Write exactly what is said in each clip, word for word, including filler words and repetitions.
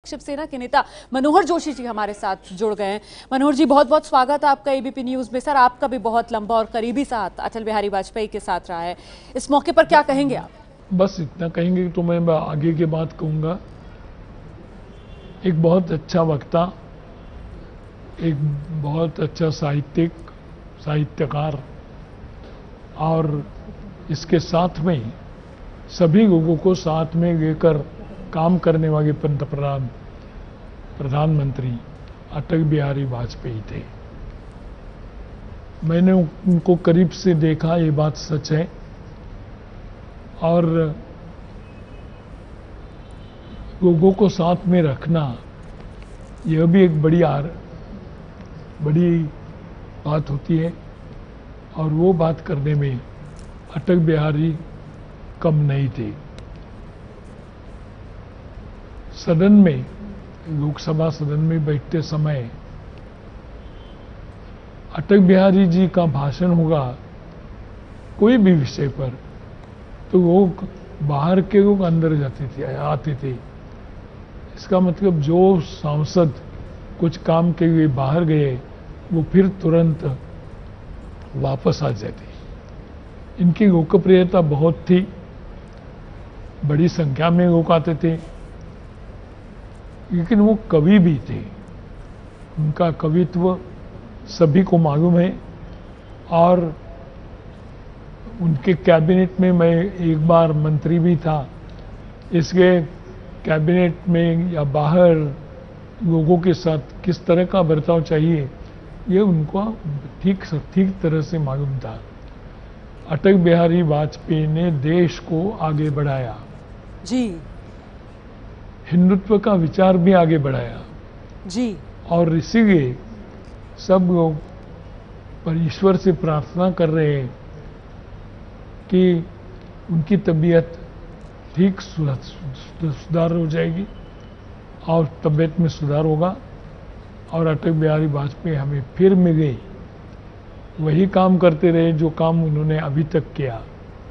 शिव सेना के नेता मनोहर जोशी जी हमारे साथ जुड़ गए हैं। मनोहर जी, बहुत बहुत स्वागत है आपका एबीपी न्यूज में। सर, आपका भी बहुत लंबा और करीबी साथ अटल बिहारी वाजपेयी के साथ रहा है, इस मौके पर क्या कहेंगे आप? बस इतना कहेंगे तो मैं आगे की बात कहूँगा। एक बहुत अच्छा वक्ता, एक बहुत अच्छा साहित्यिक साहित्यकार और इसके साथ में सभी लोगों को साथ में लेकर काम करने वाले पंतप्रधान प्रधानमंत्री अटल बिहारी वाजपेयी थे। मैंने उनको करीब से देखा, ये बात सच है। और लोगों को साथ में रखना, यह भी एक बड़ी आर बड़ी बात होती है। और वो बात करने में अटल बिहारी कम नहीं थे। सदन में, लोकसभा सदन में बैठते समय अटल बिहारी जी का भाषण होगा कोई भी विषय पर, तो वो बाहर के लोग अंदर जाते थे, आते थे। इसका मतलब जो सांसद कुछ काम के लिए बाहर गए, वो फिर तुरंत वापस आ जाते। इनकी लोकप्रियता बहुत थी, बड़ी संख्या में लोग आते थे। लेकिन वो कवि भी थे, उनका कवित्व सभी को मालूम है। और उनके कैबिनेट में मैं एक बार मंत्री भी था, इसलिए कैबिनेट में या बाहर लोगों के साथ किस तरह का बर्ताव चाहिए, ये उनको ठीक ठीक तरह से मालूम था। अटल बिहारी वाजपेयी ने देश को आगे बढ़ाया जी, हिंदुत्व का विचार भी आगे बढ़ाया जी। और इसीलिए सब लोग पर ईश्वर से प्रार्थना कर रहे हैं कि उनकी तबीयत ठीक सुधार हो जाएगी और तबीयत में सुधार होगा और अटल बिहारी वाजपेयी हमें फिर मिले, वही काम करते रहे जो काम उन्होंने अभी तक किया।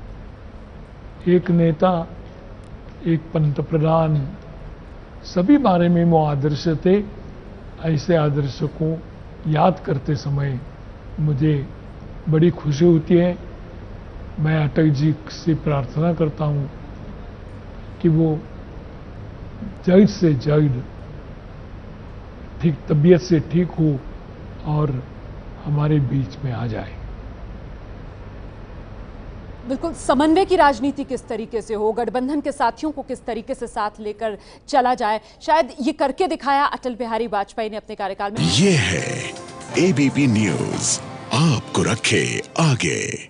एक नेता, एक पंतप्रधान, सभी बारे में वो आदर्श थे। ऐसे आदर्श को याद करते समय मुझे बड़ी खुशी होती है। मैं अटल जी से प्रार्थना करता हूँ कि वो जल्द से जल्द ठीक तबीयत से ठीक हो और हमारे बीच में आ जाए। बिल्कुल, समन्वय की राजनीति किस तरीके से हो, गठबंधन के साथियों को किस तरीके से साथ लेकर चला जाए, शायद ये करके दिखाया अटल बिहारी वाजपेयी ने अपने कार्यकाल में। ये है एबीपी न्यूज, आपको रखे आगे।